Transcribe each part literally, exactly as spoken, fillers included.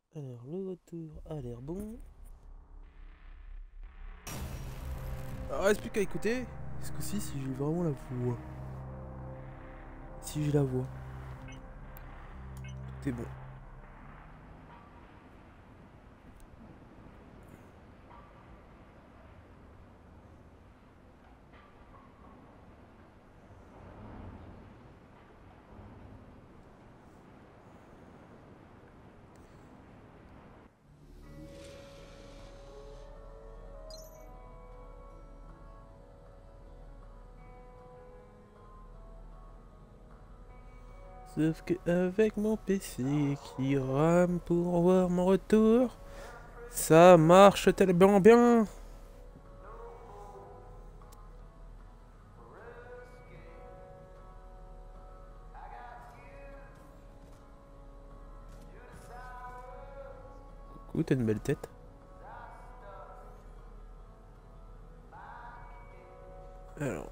Alors, le retour a l'air bon. Alors, reste plus qu'à écouter. Est-ce que si, si j'ai vraiment la voix. Si j'ai la voix. Tout est bon. Sauf que avec mon P C qui rame pour voir mon retour, ça marche tellement bien. Coucou, t'as une belle tête. Alors.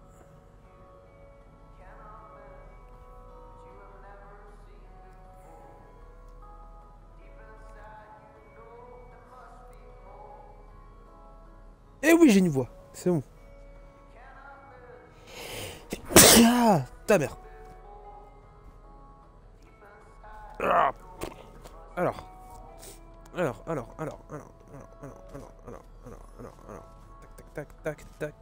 Eh oui, j'ai une voix. C'est bon. Ah, ta mère. Ah. Alors. Alors, alors, alors, alors, alors, alors, alors, alors, alors, alors, alors. Tac, tac, tac, tac, tac.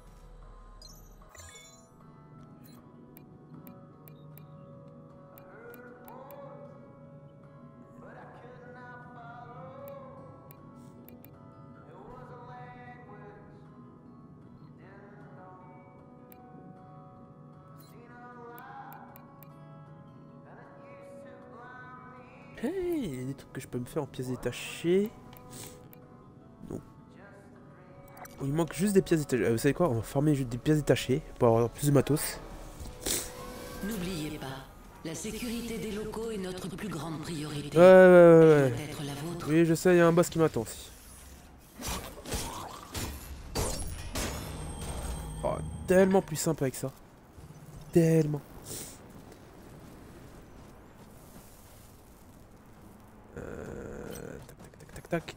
Hey, il y a des trucs que je peux me faire en pièces détachées. Donc. Il manque juste des pièces détachées. Euh, vous savez quoi? On va farmer juste des pièces détachées pour avoir plus de matos. N'oubliez pas, la sécurité des locaux est notre plus grande priorité. Ouais, ouais, ouais, Elle ouais. doit être la vôtre. Oui, je sais, il y a un boss qui m'attend aussi. Oh, tellement plus simple avec ça. Tellement. Euh... Tac, tac, tac, tac, tac.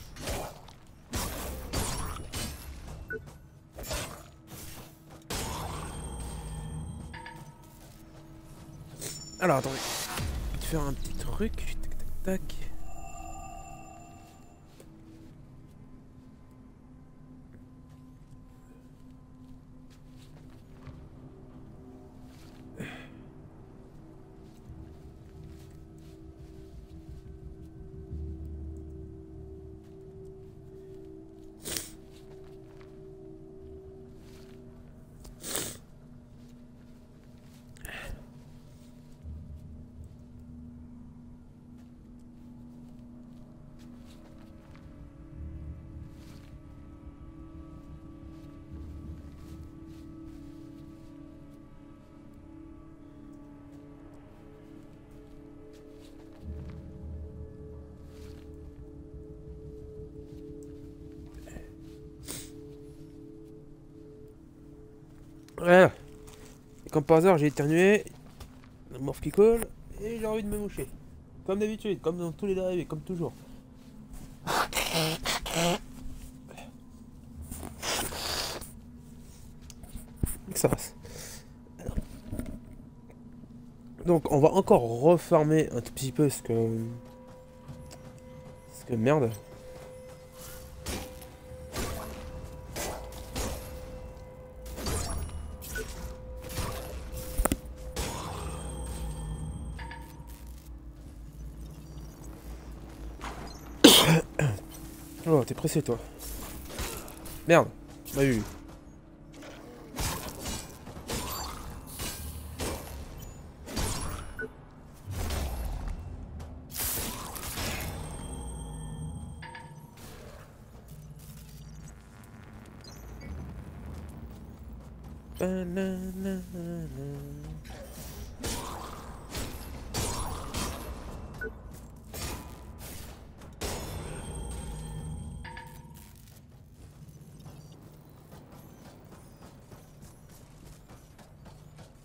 Alors, attendez. Je vais te faire un petit truc. Tac, tac, tac. Voilà. Et comme par hasard, j'ai éternué. La morphe qui colle. Et j'ai envie de me moucher. Comme d'habitude, comme dans tous les lives et comme toujours. Ça passe. Donc on va encore refarmer un tout petit peu ce que... Ce que merde. Oh, t'es pressé toi. Merde, tu m'as vu.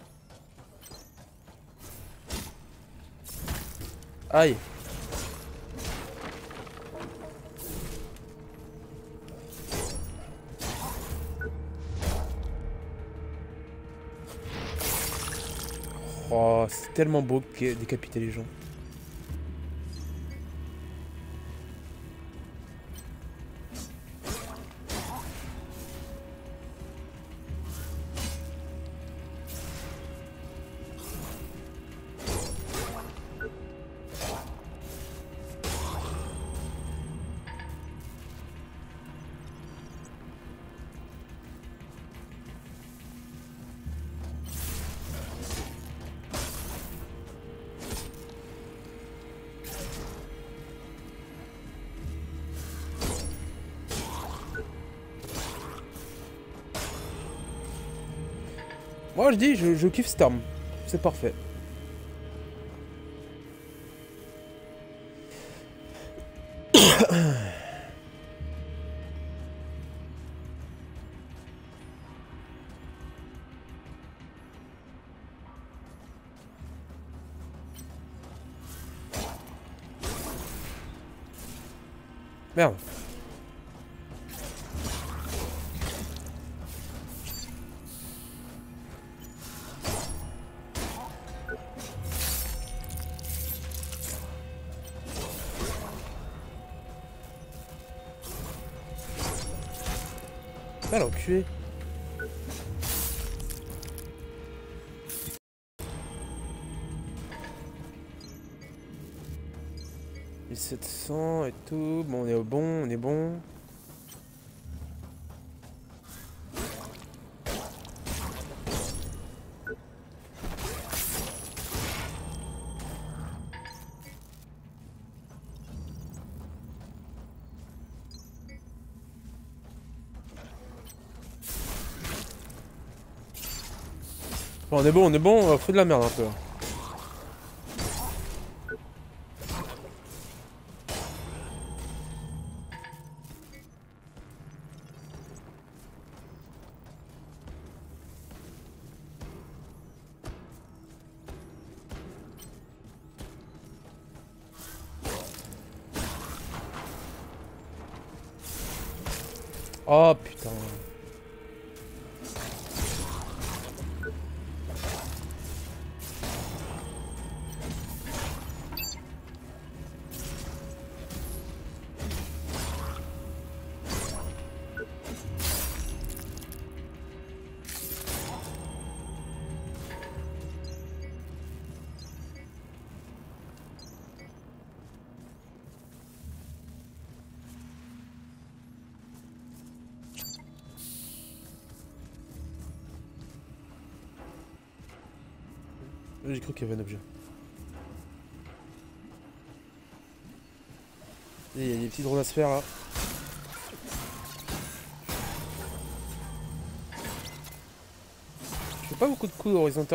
Aïe. Oh, c'est tellement beau de décapiter les gens. Moi je dis, je, je kiffe cette arme. C'est parfait. Merde. Ah l'enculé. mille sept cents et tout. Bon, on est au bon, on est bon. Bon, on est bon, on est bon, on fout de la merde un peu. Oh putain. J'ai cru qu'il y avait un objet. Et il y a des petits drones à se faire là. Je fais pas beaucoup de coups horizontaux.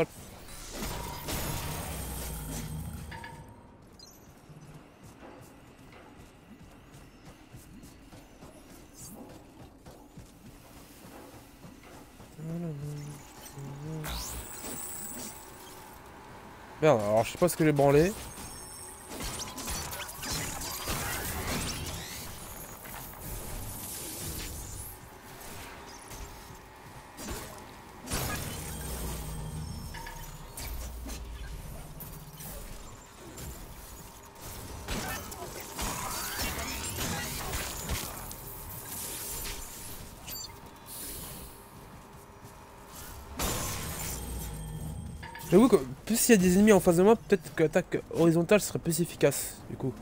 Merde, alors je sais pas ce que j'ai branlé. J'avoue que plus il y a des ennemis en face de moi, peut-être que l'attaque horizontale serait plus efficace du coup.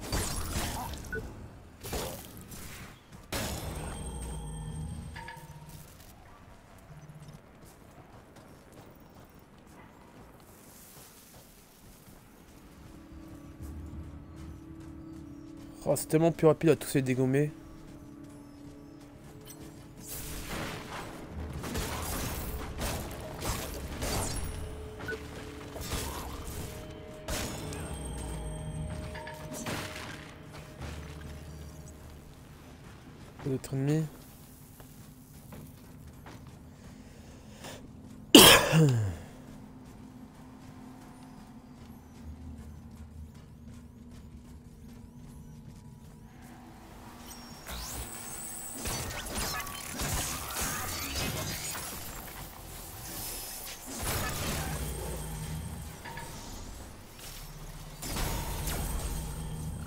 Oh, c'est tellement plus rapide à tous les dégommer. D'autres ennemis.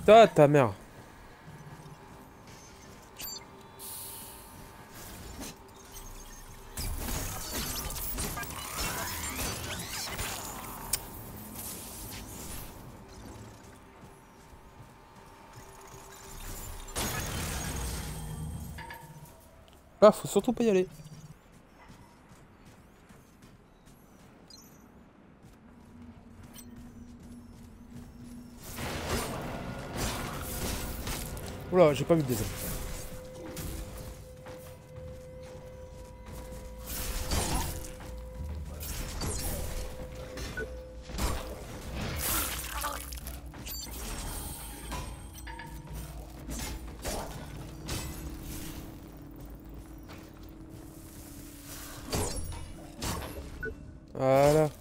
Ta ta mère. Ah, faut surtout pas y aller. Oula, j'ai pas mis de désert. Voilà.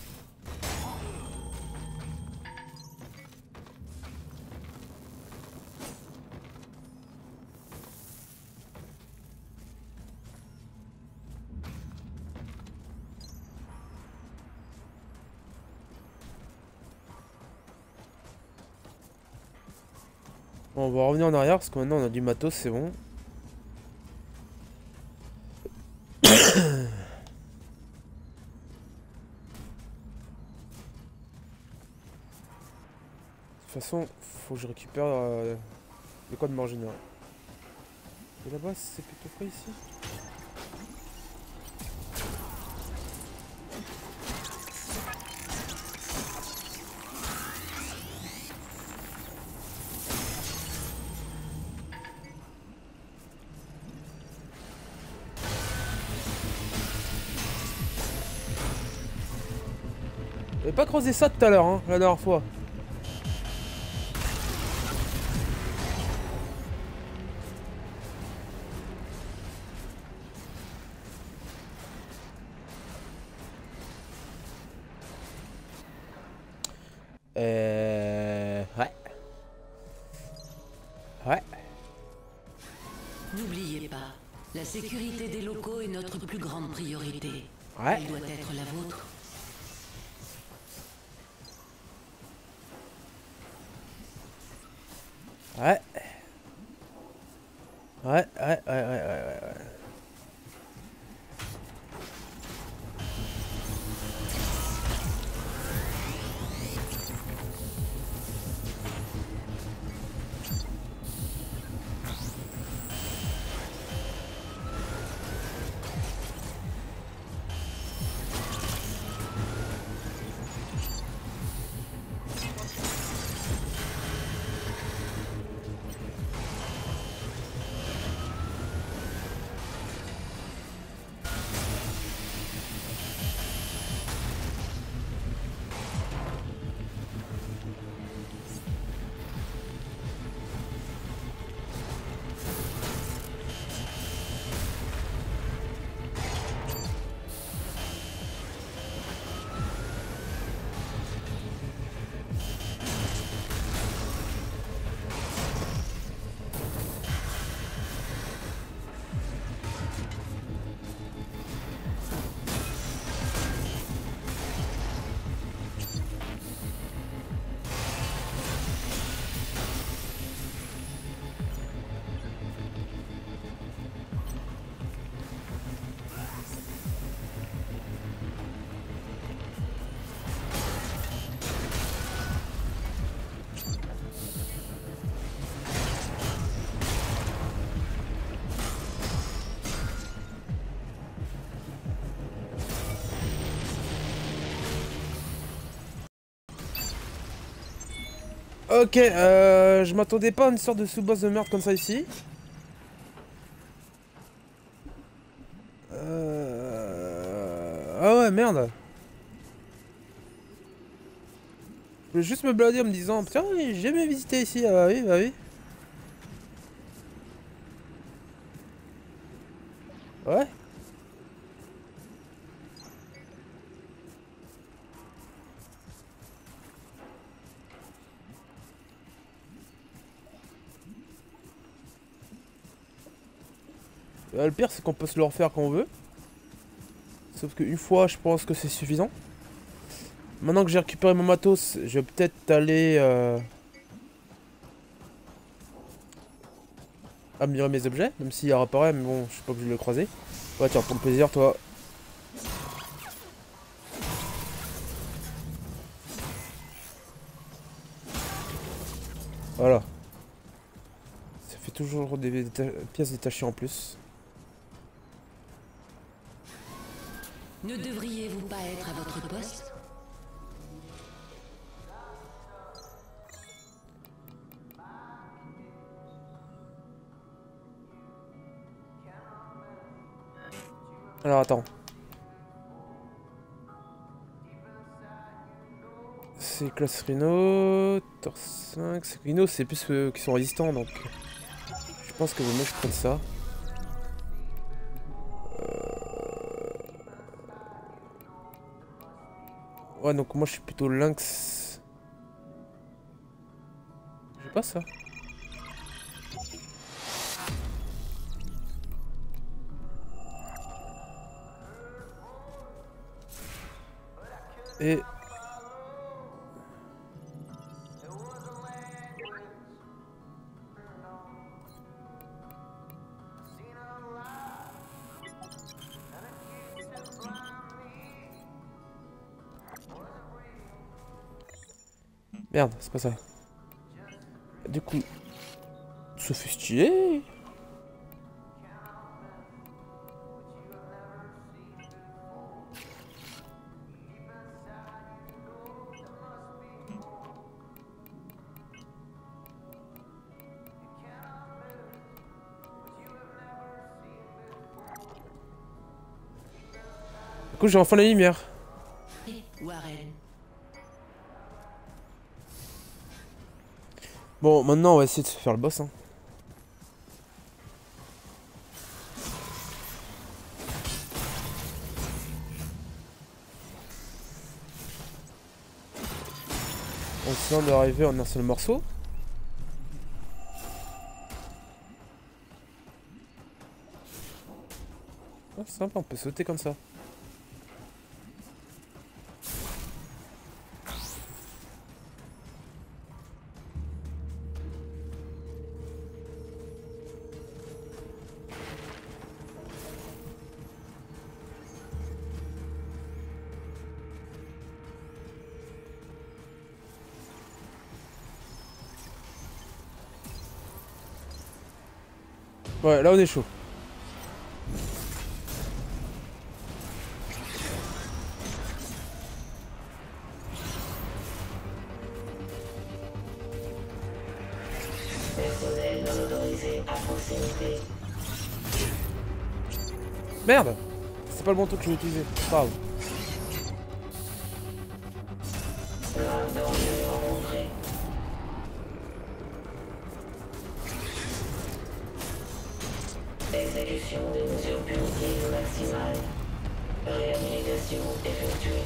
Bon, on va revenir en arrière parce que maintenant on a du matos, c'est bon. De toute façon, faut que je récupère euh, de quoi de manger. Et là-bas, c'est plutôt frais ici. J'avais pas creusé ça tout à l'heure, hein, la dernière fois. Euh... Ouais. Ouais. N'oubliez pas, la sécurité des locaux est notre plus grande priorité. Ouais. Elle doit être la vôtre. Ouais. Ouais, ouais, ouais, ouais, ouais, ouais. Ok, euh, je m'attendais pas à une sorte de sous-boss de merde comme ça ici. Euh... Ah ouais, merde. Je voulais juste me blader en me disant, tiens, j'ai jamais visité ici. Ah bah oui, bah oui. Ouais. Euh, le pire, c'est qu'on peut se le refaire quand on veut. Sauf qu'une fois, je pense que c'est suffisant. Maintenant que j'ai récupéré mon matos, je vais peut-être aller... Euh... améliorer mes objets, même s'il apparaît, mais bon, je suis pas obligé de le croiser. Ouais, tiens, pour le plaisir, toi. Voilà. Ça fait toujours des déta pièces détachées en plus. Ne devriez-vous pas être à votre poste? Alors attends. C'est classe Rhino, Torse cinq, c'est Rhino, c'est plus euh, qui sont résistants donc. Je pense que vaut mieux que je prenne ça. Euh... Ouais, donc moi je suis plutôt lynx. J'ai pas ça. Et... Merde, c'est pas ça. Du coup, ça fait stylé. Du coup, j'ai enfin la lumière. Warren. Bon, maintenant on va essayer de se faire le boss. Hein. En essayant d'arriver en un seul morceau. Ah, c'est sympa, on peut sauter comme ça. Ouais, là on est chaud. Personnel non autorisé à proximité. Merde! C'est pas le bon truc que je vais utiliser. Pas grave. Grave danger rencontré. Exécution des mesures punitives maximales. Réhabilitation effectuée.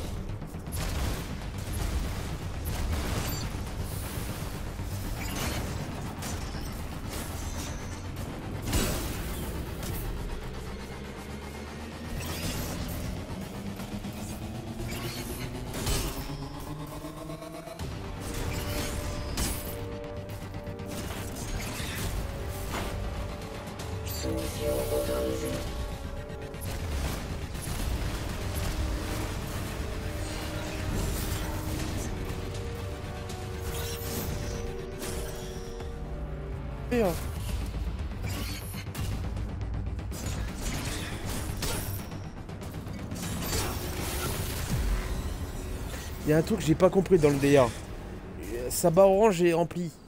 Soumission autorisée. Merde. Il y a un truc que j'ai pas compris dans le délire. Sa barre orange est remplie.